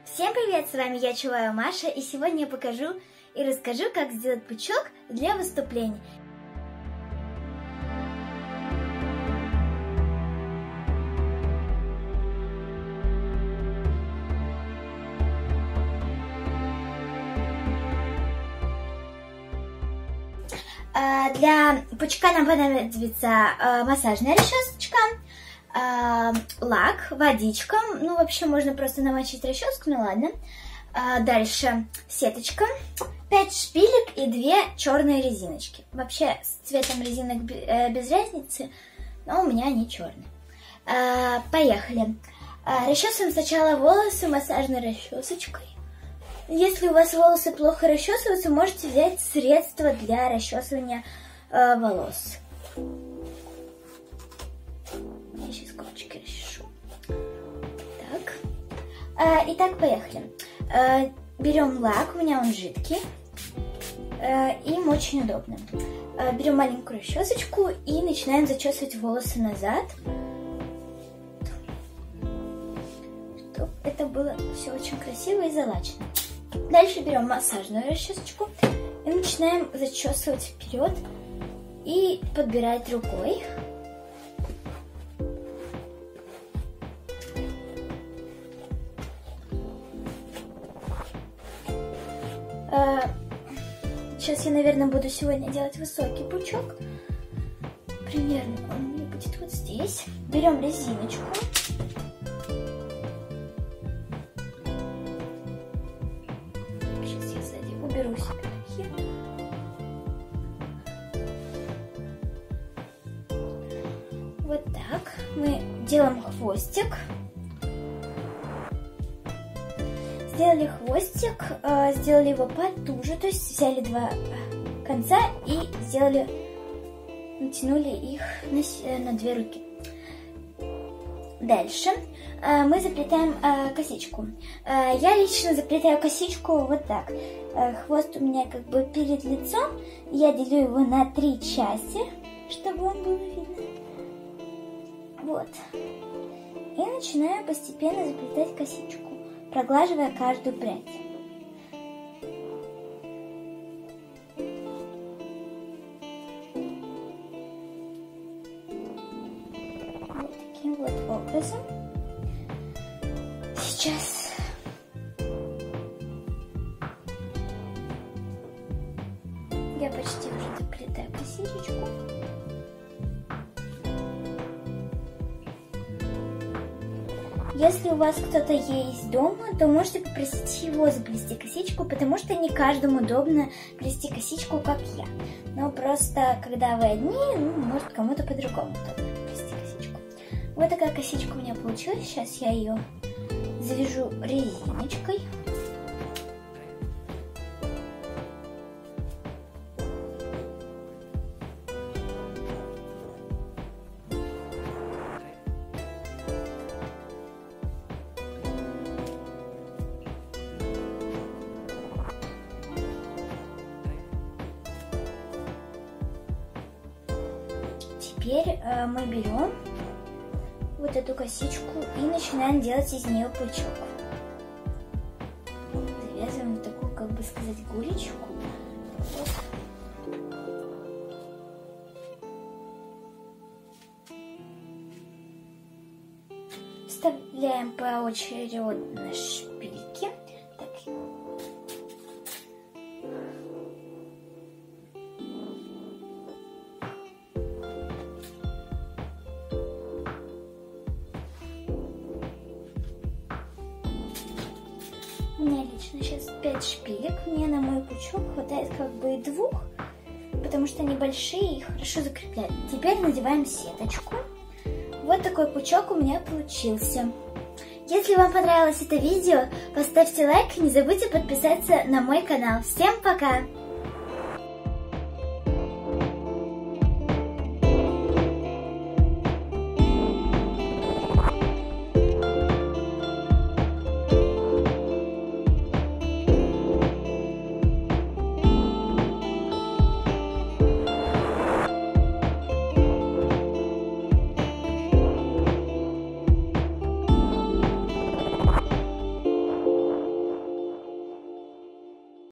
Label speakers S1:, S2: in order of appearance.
S1: Всем привет, с вами я, Чулаева Маша, и сегодня я покажу и расскажу, как сделать пучок для выступлений. Для пучка нам понадобится массажная расчесочка, лак, водичка, ну вообще можно просто намочить расческу, ну ладно. Дальше сеточка, 5 шпилек и 2 черные резиночки. Вообще с цветом резинок без разницы, но у меня они черные. Поехали. Расчесываем сначала волосы массажной расчесочкой. Если у вас волосы плохо расчесываются, можете взять средство для расчесывания волос. Я сейчас кончики расчешу. Так. Итак, поехали. Берем лак, у меня он жидкий. Им очень удобно. Берем маленькую расчесочку и начинаем зачесывать волосы назад. Чтобы это было все очень красиво и залачено. Дальше берем массажную расчесочку и начинаем зачесывать вперед и подбирать рукой. Сейчас я, наверное, буду сегодня делать высокий пучок. Примерно он у меня будет вот здесь. Берем резиночку. Сейчас я сзади уберу себе такие. Вот так. Мы делаем хвостик. Сделали хвостик, сделали его потуже, то есть взяли 2 конца и сделали, натянули их на 2 руки. Дальше мы заплетаем косичку. Я лично заплетаю косичку вот так. Хвост у меня как бы перед лицом, я делю его на 3 части, чтобы он был видно. Вот. И начинаю постепенно заплетать косичку, проглаживая каждую прядь. Вот таким вот образом. Сейчас я почти уже доплетаю косичку. Если у вас кто-то есть дома, то можете попросить его заплести косичку, потому что не каждому удобно плести косичку, как я. Но просто, когда вы одни, может кому-то по-другому удобно плести косичку. Вот такая косичка у меня получилась. Сейчас я ее завяжу резиночкой. Теперь мы берем вот эту косичку и начинаем делать из нее пучок. Завязываем вот такую, как бы сказать, гулечку. Вот. Вставляем поочередно шпильки. Так. У меня лично сейчас 5 шпилек, мне на мой пучок хватает как бы 2, потому что они большие и хорошо закрепляют. Теперь надеваем сеточку. Вот такой пучок у меня получился. Если вам понравилось это видео, поставьте лайк и не забудьте подписаться на мой канал. Всем пока!